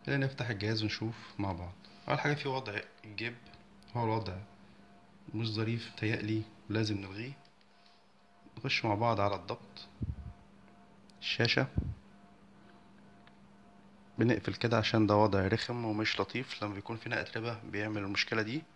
خلينا نفتح الجهاز ونشوف مع بعض. اول حاجه في وضع الجيب، هو الوضع مش ظريف متهيألي، لازم نلغيه. نخش مع بعض على الضغط، الشاشه. بنقفل كده عشان ده وضع رخم ومش لطيف، لما بيكون في نقط ربا بيعمل المشكله دي.